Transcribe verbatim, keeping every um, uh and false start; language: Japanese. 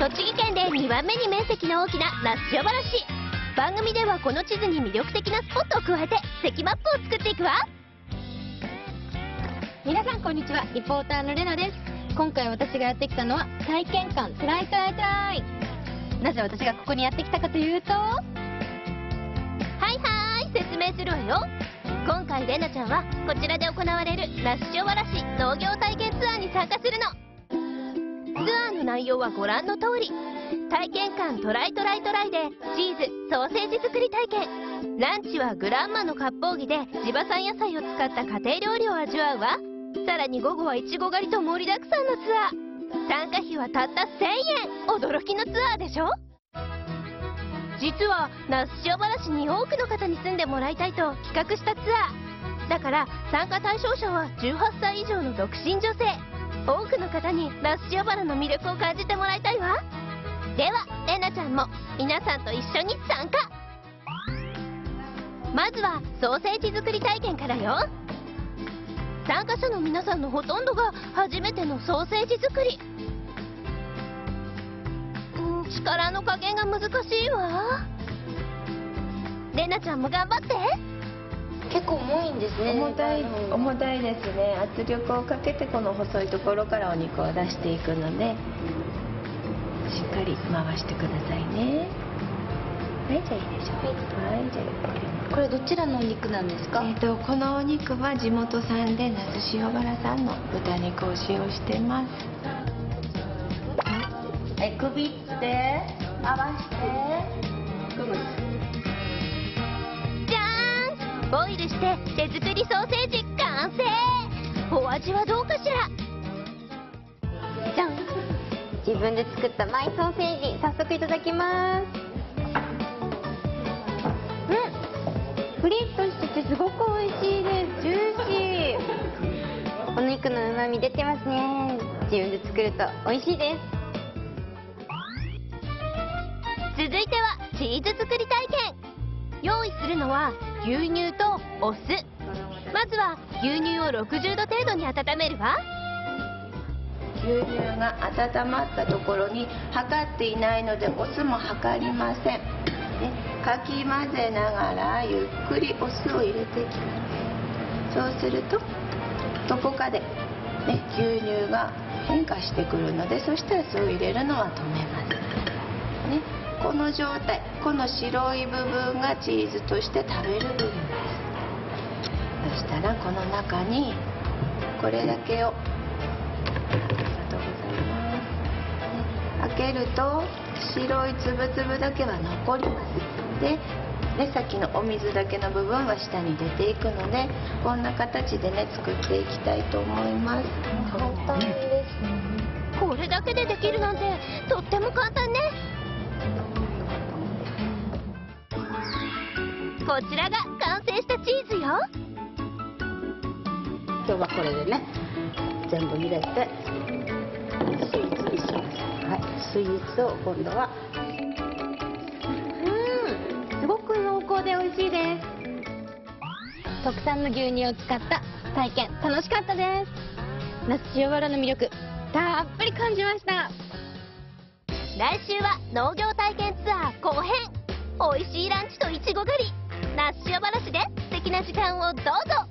栃木県でにばんめに面積の大きな那須塩原市。番組ではこの地図に魅力的なスポットを加えて関マップを作っていくわ。 皆さんこんにちは、リポーターのレナです。今回私がやってきたのは体験館トライトライトライ。なぜ私がここにやってきたかというと、 はいはーい、説明するわよ。今回レナちゃんはこちらで行われる那須塩原市農業体験ツアーに参加するの。ツアーの内容はご覧の通り、体験館トライトライトライでチーズソーセージ作り体験、ランチはグランマの割烹着で地場産野菜を使った家庭料理を味わうわ。さらに午後はいちご狩りと盛りだくさんのツアー。参加費はたったせんえん。驚きのツアーでしょ。実は那須塩原市に多くの方に住んでもらいたいと企画したツアーだから、参加対象者はじゅうはっさい以上の独身女性。多くの方に那須塩原の魅力を感じてもらいたいわ。ではレナちゃんも皆さんと一緒に参加。まずはソーセージ作り体験からよ。参加者の皆さんのほとんどが初めてのソーセージ作り。うん、力の加減が難しいわ。レナちゃんも頑張って。 結構重いんですね。 重たい、重たいですね。圧力をかけてこの細いところからお肉を出していくので、しっかり回してくださいね。はい、じゃあいいでしょう。はい、じゃあこれどちらのお肉なんですか？ えっとこのお肉は地元産で那須塩原産の豚肉を使用してます。はい、首って回して組む。 じゃーん、ボイルして手作りソーセージ完成。お味はどうかしら。 じゃん、自分で作ったマイソーセージ、早速いただきます。うん、プリッとしててすごく美味しいです。ジューシー。お肉の旨味出てますね。自分で作ると美味しいです。 続いてはチーズ作り体験。用意するのは牛乳とお酢。まずは牛乳をろくじゅうど程度に温めるわ。 牛乳が温まったところに測っていないのでお酢も測りません。でかき混ぜながらゆっくりお酢を入れていきます。そうするとどこかで、ね、牛乳が変化してくるので、そしたら酢を入れるのは止めます、ね、この状態、この白い部分がチーズとして食べる部分です。そしたらこの中にこれだけを、開けると白いつぶつぶだけは残ります。で、ね、さっきのお水だけの部分は下に出ていくので、こんな形でね作っていきたいと思います。 簡単ですね。 これだけでできるなんてとっても簡単ね。こちらが完成したチーズよ。 今日はこれでね全部入れてスイーツにします。はい、スイーツを今度は、 うん、すごく濃厚で美味しいです。特産の牛乳を使った体験楽しかったです。那須塩原の魅力たっぷり感じました。 来週は農業体験ツアー後編。美味しいランチといちご狩り、那須塩原市で素敵な時間をどうぞ。